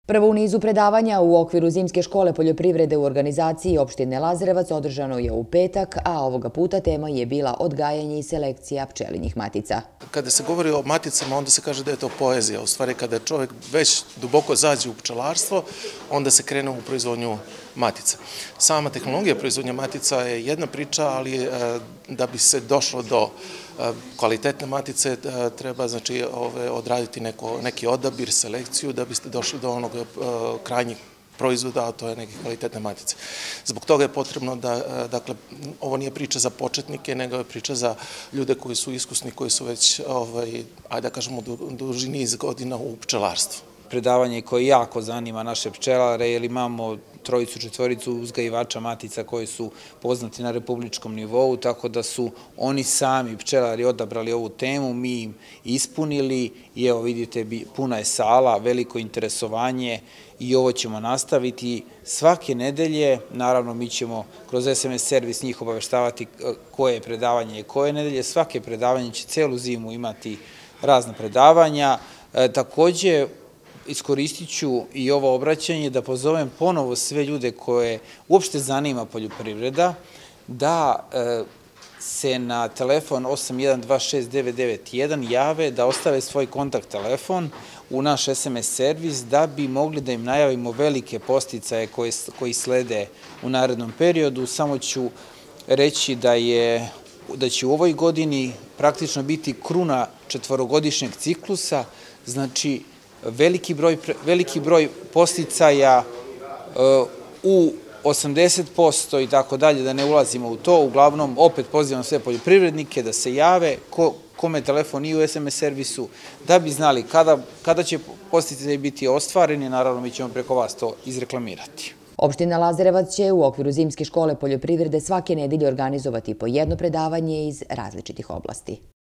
Prvo u nizu predavanja u okviru Zimske škole poljoprivrede u organizaciji opštine Lazarevac održano je u petak, a ovoga puta tema je bila odgajanje i selekcija pčelinjih matica. Kada se govori o maticama, onda se kaže da je to poezija. U stvari, kada čovjek već duboko zađe u pčelarstvo, onda se krene u proizvodnju matica. Sama tehnologija proizvodnja matica je jedna priča, ali da bi se došlo do kvalitetne matice treba odraditi neki odabir, selekciju da biste došli do onog krajnjeg proizvoda, a to je neke kvalitetne matice. Zbog toga je potrebno da, dakle, ovo nije priča za početnike, nego je priča za ljude koji su iskusni, koji su već, ajde da kažemo, duži niz godina u pčelarstvu. Predavanje koje jako zanima naše pčelare, jer imamo trojicu, četvoricu uzgajivača matica koji su poznati na republičkom nivou, tako da su oni sami pčelari odabrali ovu temu, mi im ispunili i evo vidite, puna je sala, veliko interesovanje i ovo ćemo nastaviti svake nedelje. Naravno, mi ćemo kroz SMS servis njih obaveštavati koje je predavanje i koje nedelje. Svake predavanje će celu zimu imati razna predavanja. Takođe, iskoristit ću i ovo obraćanje da pozovem ponovo sve ljude koje uopšte zanima poljoprivreda da se na telefon 81269991 jave, da ostave svoj kontakt telefon u naš SMS servis da bi mogli da im najavimo velike podsticaje koji slede u narednom periodu. Samo ću reći da će u ovoj godini praktično biti kruna četvorogodišnjeg ciklusa, znači veliki broj podsticaja u 80% i tako dalje, da ne ulazimo u to. Uglavnom, opet pozivam sve poljoprivrednike da se jave, kome telefon i u SMS servisu, da bi znali kada će podsticaji biti ostvareni. Naravno, mi ćemo preko vas to izreklamirati. Opština Lazarevac će u okviru Zimske škole poljoprivrede svake nedelje organizovati po jedno predavanje iz različitih oblasti.